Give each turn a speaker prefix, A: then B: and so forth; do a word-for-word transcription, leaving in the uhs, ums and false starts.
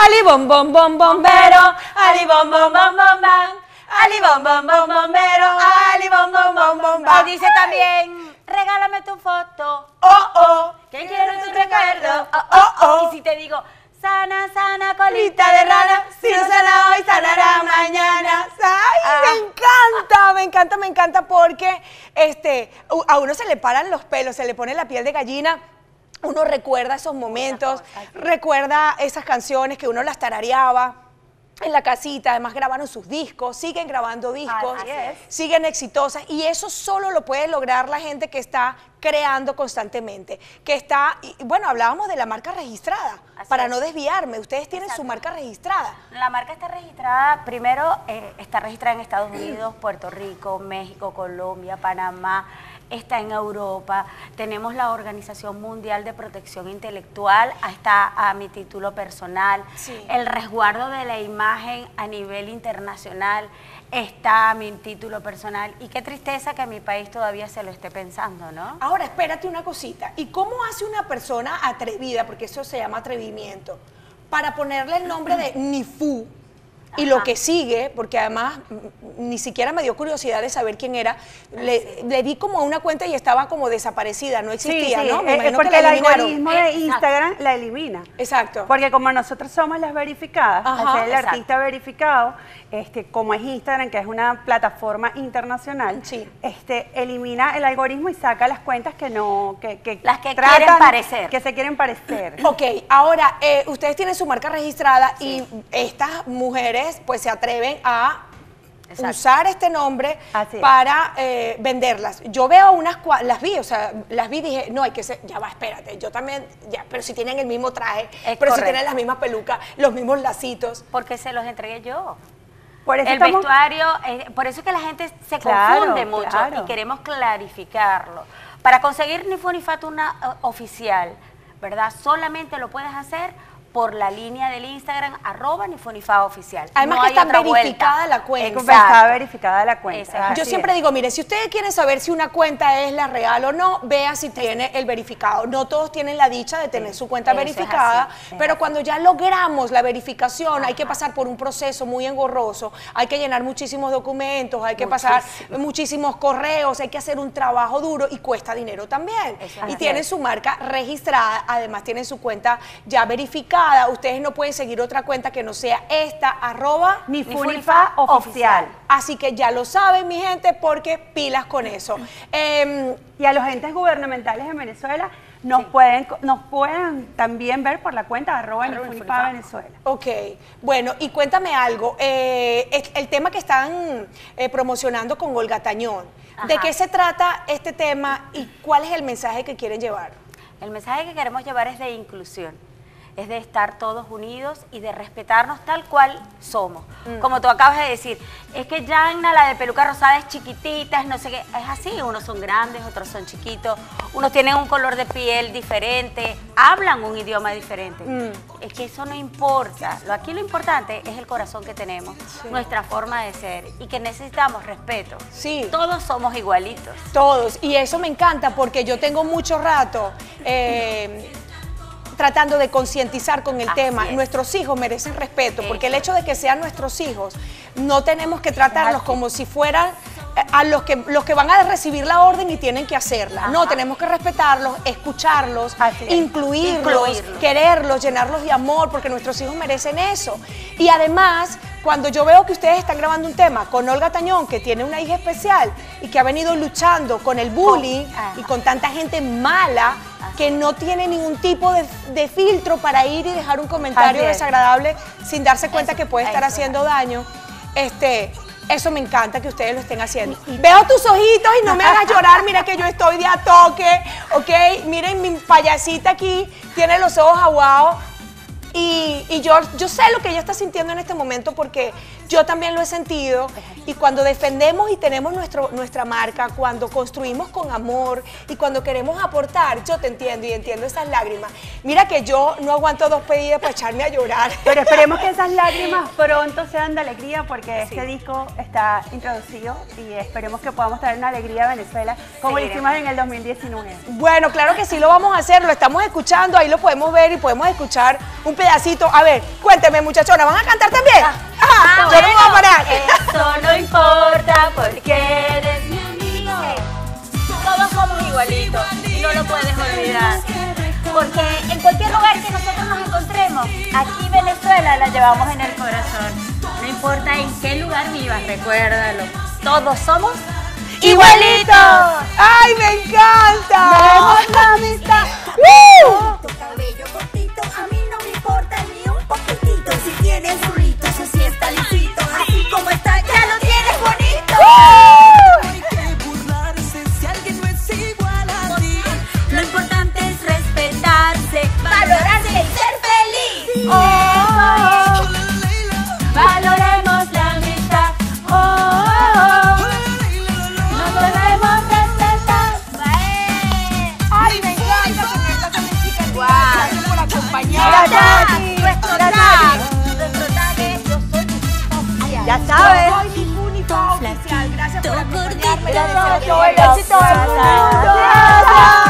A: Ali bom bom bom bombero, Ali bom bom bom bom bam, Ali bom bom bom bombero, Ali bom bom bom bom bam.
B: Y dice también, regálame tu foto,
A: oh oh,
B: que quiero tu recuerdo,
A: oh oh oh.
B: Y si te digo, sana, sana, colita
A: Colita de rana, si no sana hoy, sanará mañana. Ay,
B: Ah.
A: me encanta, me encanta, me encanta porque este, a uno se le paran los pelos, se le pone la piel de gallina. Uno recuerda esos momentos, recuerda esas canciones que uno las tarareaba en la casita, además grabaron sus discos, siguen grabando discos,
B: Así es.
A: siguen exitosas y eso solo lo puede lograr la gente que está creando constantemente, que está, y bueno, hablábamos de la marca registrada,
B: Así
A: para
B: es.
A: no desviarme, ustedes tienen
B: Exacto.
A: su marca registrada.
B: La marca está registrada, primero eh, está registrada en Estados Unidos, Puerto Rico, México, Colombia, Panamá, está en Europa, tenemos la Organización Mundial de Protección Intelectual, está a mi título personal,
A: Sí.
B: el resguardo de la imagen a nivel internacional está a mi título personal y qué tristeza que mi país todavía se lo esté pensando, ¿no?
A: Ahora, espérate una cosita, ¿y cómo hace una persona atrevida, porque eso se llama atrevimiento, para ponerle el nombre de Nifu? Y lo
B: Ajá.
A: que sigue, porque además mm, ni siquiera me dio curiosidad de saber quién era, le, le di como a una cuenta y estaba como desaparecida, no existía,
C: sí, sí,
A: ¿no? Me
C: es-
A: imagino
C: es porque
A: que
C: el
A: la eliminaron.
C: algoritmo de
B: Exacto.
C: Instagram la elimina.
A: Exacto.
C: Porque como nosotros somos las verificadas,
A: Ajá,
C: al ser el
B: exacto.
C: artista verificado, este, como es Instagram, que es una plataforma internacional,
A: Sí.
C: este, elimina el algoritmo y saca las cuentas que no, que, que
B: Las que quieren parecer.
C: que se quieren parecer.
A: Ok, ahora, eh, ustedes tienen su marca registrada y estas mujeres pues se atreven a
B: Exacto.
A: usar este nombre
C: Así es.
A: para eh, venderlas. Yo veo unas, cua- las vi, o sea, las vi y dije, no, hay que ser, ya va, espérate, yo también, ya, pero si tienen el mismo traje,
B: Es
A: pero si
B: correcto.
A: tienen las mismas pelucas, los mismos lacitos.
B: Porque se los entregué yo.
C: Por eso
B: El
C: estamos-
B: vestuario, eh, por eso es que la gente se
C: Claro,
B: confunde mucho
C: claro.
B: y queremos clarificarlo. Para conseguir Nifu ni Fatu una eh, oficial, ¿verdad? Solamente lo puedes hacer por la línea del Instagram, arroba Nifunifa oficial.
A: Además
B: No
A: que
B: hay
A: está
B: otra vuelta.
A: verificada la cuenta.
C: Está
B: Exacto.
C: verificada la cuenta.
B: Exacto.
A: Yo
C: así
A: siempre
C: es.
A: digo, mire, si ustedes quieren saber si una cuenta es la real o no, vea si tiene el verificado. No todos tienen la dicha de tener su cuenta
B: Eso es
A: verificada,
B: así,
A: pero
C: es
A: cuando ya logramos la verificación, hay que pasar por un proceso muy engorroso, hay que llenar muchísimos documentos, hay que pasar muchísimos correos, hay que hacer un trabajo duro y cuesta dinero también.
B: Eso es
A: Y
B: así.
A: tienen su marca registrada, además tienen su cuenta ya verificada. Ustedes no pueden seguir otra cuenta que no sea esta, arroba
C: Nifunifa oficial.
A: Así que ya lo saben, mi gente, porque pilas con eso. Em,
C: Y a los entes gubernamentales en Venezuela nos, pueden, nos pueden también ver por la cuenta arroba
B: Arroba
C: Nifunifa
B: Nifunifa.
C: Venezuela.
A: ok, bueno, y cuéntame algo. eh, es- el tema que están eh, promocionando con Olga Tañón, ¿de
B: Ajá.
A: qué se trata este tema y cuál es el mensaje que quieren llevar?
B: El mensaje que queremos llevar es de inclusión, es de estar todos unidos y de respetarnos tal cual somos. Como tú acabas de decir, es que Yanna, la de peluca rosada, es chiquitita, es no sé qué, es así, unos son grandes, otros son chiquitos, unos tienen un color de piel diferente, hablan un idioma diferente. Es que eso no importa, lo, aquí lo importante es el corazón que tenemos, nuestra forma de ser y que necesitamos respeto.
A: Sí.
B: Todos somos igualitos.
A: Todos, y eso me encanta porque yo tengo mucho rato eh, tratando de concientizar con el
B: Así
A: tema.
B: es.
A: Nuestros hijos merecen respeto, porque el
B: Eso.
A: hecho de que sean nuestros hijos, no tenemos que tratarlos
B: así.
A: como si fueran eh, a los que, los que van a recibir la orden y tienen que hacerla. No,
B: Ajá.
A: tenemos que respetarlos, escucharlos,
C: Así es.
A: incluirlos,
B: Incluirlos.
A: quererlos, llenarlos de amor, porque nuestros hijos merecen eso. Y además, cuando yo veo que ustedes están grabando un tema con Olga Tañón, que tiene una hija especial y que ha venido luchando con el bullying
B: Ajá.
A: y con tanta gente mala que no tiene ningún tipo de, de filtro para ir y dejar un comentario
C: Así es.
A: desagradable sin darse cuenta
B: Eso,
A: que puede estar
B: eso.
A: haciendo daño, este, eso me encanta que ustedes lo estén haciendo. Veo tus ojitos y no me hagas llorar, mira que yo estoy de a toque, ¿ok? Miren, mi payasita aquí tiene los ojos aguados. Y, y yo, yo sé lo que ella está sintiendo en este momento porque Yo también lo he sentido y cuando defendemos y tenemos nuestro, nuestra marca, cuando construimos con amor y cuando queremos aportar, yo te entiendo y entiendo esas lágrimas. Mira que yo no aguanto dos pedidas para echarme a llorar.
C: Pero esperemos que esas lágrimas pronto sean de alegría porque
A: Sí.
C: este disco está introducido y esperemos que podamos traer una alegría a Venezuela como
B: Sí.
C: lo hicimos en el dos mil diecinueve.
A: Bueno, claro que sí lo vamos a hacer, lo estamos escuchando, ahí lo podemos ver y podemos escuchar un pedacito. A ver, cuénteme muchachona, ¿van a cantar también? Ajá,
B: Ah,
A: yo no me voy a parar.
B: Eso no importa porque eres mi amigo. Todos somos igualitos y no lo puedes olvidar. Porque en cualquier lugar que nosotros nos encontremos, aquí Venezuela la llevamos en el corazón. No importa en qué lugar vivas, recuérdalo. Todos somos igualitos.
A: ¡Ay, me encanta!
C: ¡Vemos la amistad!
A: ¡Woo!
D: Tu cabello cortito, a mí no me importa ni un poquitito. Si tienes burritos, así está lisito. Así como está, ya lo tienes bonito.
E: No hay que burlarse si alguien no es igual a ti.
D: Lo importante es respetarse, valorarse y ser feliz.
B: Oh, valoremos la amistad. Oh, oh, oh. Nos debemos respetar.
A: ¡Ay, me encanta! Me encanta mi chica.
B: Guau.
A: Gracias por acompañarnos.
C: Gracias.
B: Nuestro tag, nuestro tag es Yo Soy Oficial.
C: Ya sabes.
A: Soy mi única oficial. Gracias por acompañarme.
C: Gracias,
A: Gracias.
C: todo el éxito del mundo.
A: Gracias.